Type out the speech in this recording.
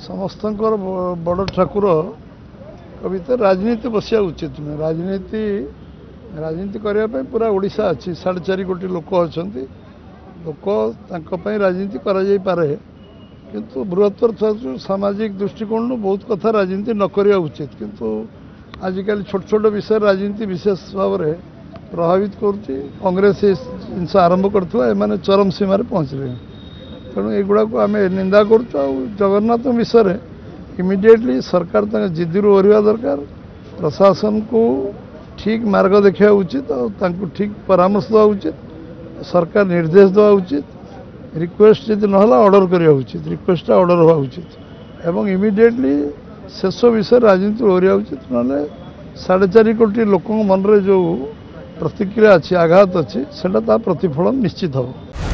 समस्त बड़ ठाकुर कविता राजनीति बसिया उचित नुहे। राजनीति करने पूरा ओडिशा अच्छी 4.5 कोटी लोक अच्छा लोक राजनीति करे किंतु बृहत्तर सामाजिक दृष्टिकोण बहुत कथा राजनीति न करवा उचित किंतु आजिकल छोट छोट विषय राजनीति विशेष भाव में प्रभावित करुच्ची। कांग्रेस जिन आरंभ कर चरम सीमार पहुँचले तेणु युवा को आम निंदा करुँ। जगन्नाथ विषय इमिडिएटली सरकार जिद्दू ओहरिया दरकार, प्रशासन को ठीक मार्ग देखा उचित और ठीक परामर्श देवा उचित, सरकार निर्देश देवा उचित, रिक्वेस्ट जब ना ऑर्डर करवा उचित, रिक्वेस्ट ऑर्डर हवा उचित एवं इमिडिएटली शेष विषय राजनीति ओहरिया उचित। ना 4.5 कोटी लोक मन में जो प्रतिक्रिया अच्छी आघात अच्छी से प्रतिफलन निश्चित हम।